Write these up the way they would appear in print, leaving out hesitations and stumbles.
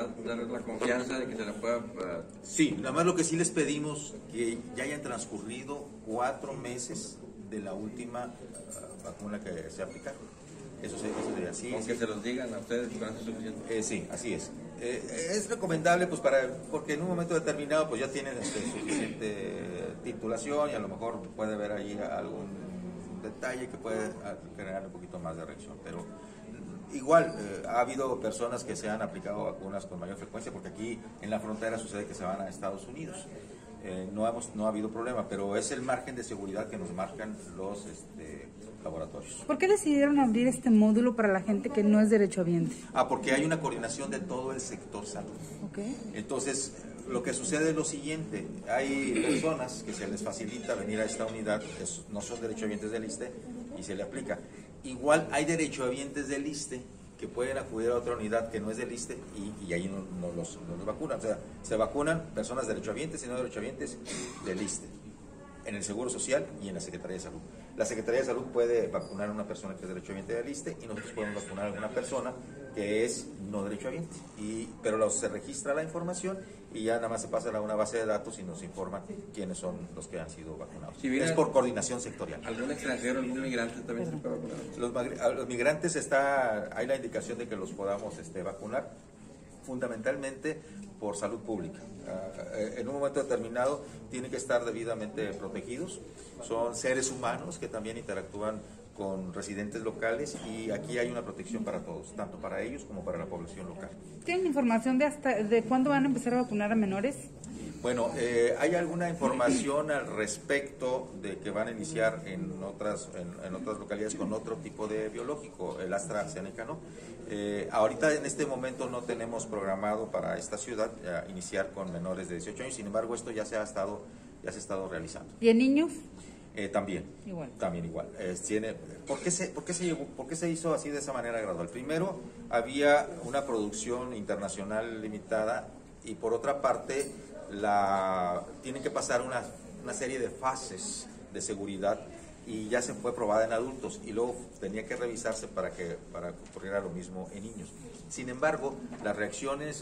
dar la confianza de que se la pueda... Sí, nada más lo que sí les pedimos que ya hayan transcurrido 4 meses de la última vacuna que se aplicaron. Eso sería así. Aunque se los digan a ustedes, van a ser suficiente. Sí, así es. Es recomendable pues porque en un momento determinado pues ya tienen suficiente titulación y a lo mejor puede haber ahí algún detalle que puede generar un poquito más de reacción, pero igual ha habido personas que se han aplicado vacunas con mayor frecuencia porque aquí en la frontera sucede que se van a Estados Unidos. No ha habido problema, pero es el margen de seguridad que nos marcan los laboratorios. ¿Por qué decidieron abrir este módulo para la gente que no es derechohabiente? Porque hay una coordinación de todo el sector salud. Okay. Entonces, lo que sucede es lo siguiente: hay personas que se les facilita venir a esta unidad, no son derechohabientes del ISSSTE y se le aplica. Igual hay derechohabientes del ISSSTE que pueden acudir a otra unidad que no es del ISSSTE y ahí no los vacunan. O sea, se vacunan personas derechohabientes y no derechohabientes del ISSSTE, en el Seguro Social y en la Secretaría de Salud. La Secretaría de Salud puede vacunar a una persona que es derechohabiente del ISSSTE y nosotros podemos vacunar a una persona que es no derechohabiente. Pero se registra la información y ya nada más se pasa a una base de datos y nos informan quiénes son los que han sido vacunados. Si es por coordinación sectorial. ¿Algún extranjero, algún migrante también se puede vacunar? Los migrantes hay la indicación de que los podamos vacunar, fundamentalmente por salud pública. En un momento determinado tienen que estar debidamente protegidos. Son seres humanos que también interactúan con residentes locales y aquí hay una protección para todos, tanto para ellos como para la población local. ¿Tienen información de cuándo van a empezar a vacunar a menores? Bueno, hay alguna información al respecto de que van a iniciar en otras localidades con otro tipo de biológico, el AstraZeneca, ¿no? Ahorita en este momento no tenemos programado para esta ciudad iniciar con menores de 18 años, sin embargo esto ya se ha estado realizando. ¿Y en niños? También. Igual. También igual. ¿Por qué se hizo así de esa manera gradual? Primero, había una producción internacional limitada y por otra parte, tienen que pasar una serie de fases de seguridad y ya se fue probada en adultos y luego tenía que revisarse para que ocurriera lo mismo en niños. Sin embargo, las reacciones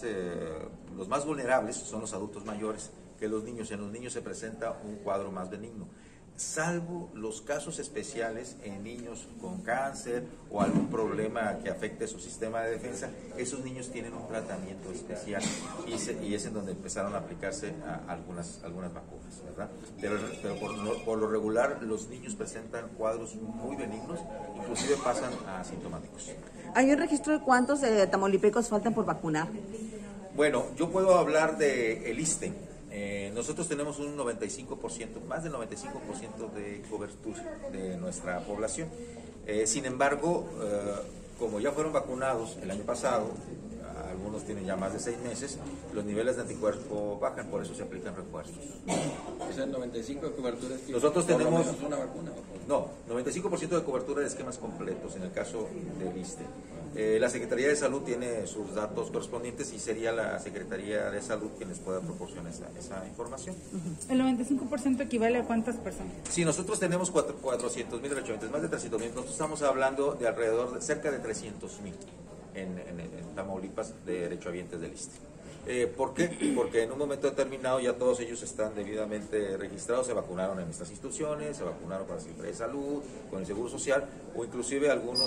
los más vulnerables son los adultos mayores que los niños. En los niños se presenta un cuadro más benigno, salvo los casos especiales en niños con cáncer o algún problema que afecte su sistema de defensa. Esos niños tienen un tratamiento especial y es en donde empezaron a aplicarse algunas vacunas, ¿verdad? Pero por lo regular los niños presentan cuadros muy benignos, inclusive pasan a asintomáticos. ¿Hay un registro de cuántos tamaulipecos faltan por vacunar? Bueno, yo puedo hablar de el ISSSTE. Nosotros tenemos un 95%, más del 95% de cobertura de nuestra población. Sin embargo, como ya fueron vacunados el año pasado, algunos tienen ya más de 6 meses, los niveles de anticuerpo bajan, por eso se aplican refuerzos. O sea, el 95% de cobertura es que nosotros tenemos una vacuna. No, 95% de cobertura de esquemas completos en el caso del ISSSTE. La Secretaría de Salud tiene sus datos correspondientes y sería la Secretaría de Salud quien les pueda proporcionar esa información. ¿El 95% equivale a cuántas personas? Sí, nosotros tenemos 400,000 derechohabientes, más de 300,000. Nosotros estamos hablando de alrededor de cerca de 300,000 en Tamaulipas de derechohabientes del ISSSTE. ¿Por qué? Porque en un momento determinado ya todos ellos están debidamente registrados, se vacunaron en estas instituciones, se vacunaron con la Secretaría de Salud, con el Seguro Social, o inclusive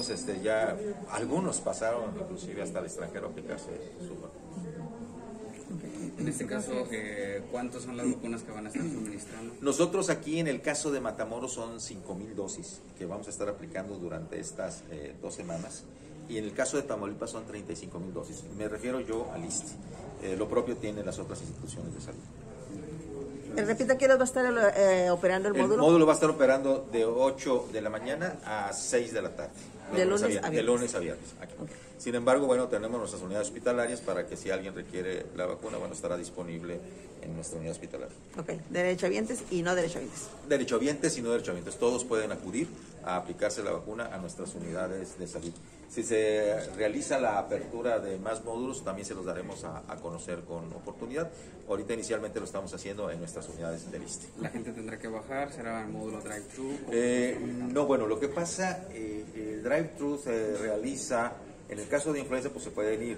algunos pasaron inclusive hasta el extranjero a aplicarse su vacuna. En este caso, ¿cuántas son las vacunas que van a estar suministrando? Nosotros aquí en el caso de Matamoros son 5,000 dosis que vamos a estar aplicando durante estas 2 semanas. Y en el caso de Tamaulipas son 35,000 dosis. Me refiero yo al ISSSTE. Lo propio tienen las otras instituciones de salud. Repita, ¿qué hora va a estar operando el módulo? El módulo va a estar operando de 8 de la mañana a 6 de la tarde. De lunes a viernes. De lunes a viernes. Aquí. Okay. Sin embargo, bueno, tenemos nuestras unidades hospitalarias para que si alguien requiere la vacuna, bueno, estará disponible en nuestra unidad hospitalaria. Ok, derechohabientes y no derechohabientes. Derechohabientes y no derechohabientes. Todos pueden acudir a aplicarse la vacuna a nuestras unidades de salud. Si se realiza la apertura de más módulos, también se los daremos a conocer con oportunidad. Ahorita inicialmente lo estamos haciendo en nuestras unidades del ISSSTE. ¿La gente tendrá que bajar? ¿Será el módulo drive-thru? No, bueno, lo que pasa, el drive-thru se realiza, en el caso de influenza, pues se pueden ir.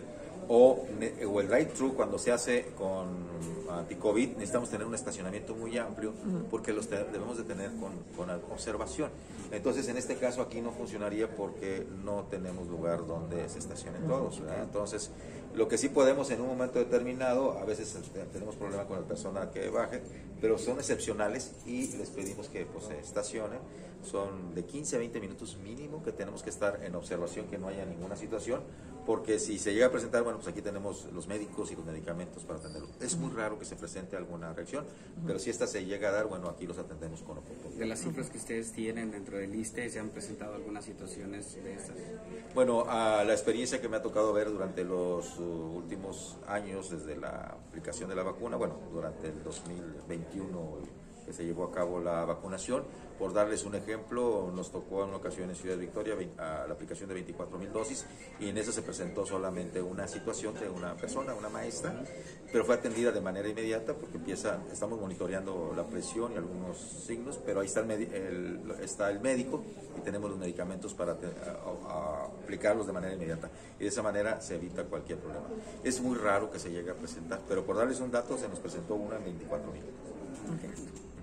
o el drive-thru cuando se hace con anti-COVID, necesitamos tener un estacionamiento muy amplio porque los debemos de tener con observación. Entonces, en este caso aquí no funcionaría porque no tenemos lugar donde se estacionen todos, ¿verdad? Entonces, lo que sí podemos en un momento determinado, a veces tenemos problema con el personal que baje, pero son excepcionales y les pedimos que pues, se estacionen. Son de 15 a 20 minutos mínimo que tenemos que estar en observación, que no haya ninguna situación, porque si se llega a presentar, bueno, pues aquí tenemos los médicos y los medicamentos para atenderlo. Es muy raro que se presente alguna reacción, pero si esta se llega a dar, bueno, aquí los atendemos con oportunidad. De las cifras que ustedes tienen dentro del ISSSTE, ¿se han presentado algunas situaciones de estas? Bueno, la experiencia que me ha tocado ver durante los últimos años, desde la aplicación de la vacuna, bueno, durante el 2021 que se llevó a cabo la vacunación, por darles un ejemplo, nos tocó en una ocasión en Ciudad Victoria la aplicación de 24,000 dosis y en eso se presentó solamente una situación de una persona, una maestra, pero fue atendida de manera inmediata porque estamos monitoreando la presión y algunos signos, pero ahí está el médico y tenemos los medicamentos para aplicarlos de manera inmediata y de esa manera se evita cualquier problema. Es muy raro que se llegue a presentar, pero por darles un dato se nos presentó una en 24,000. Ok.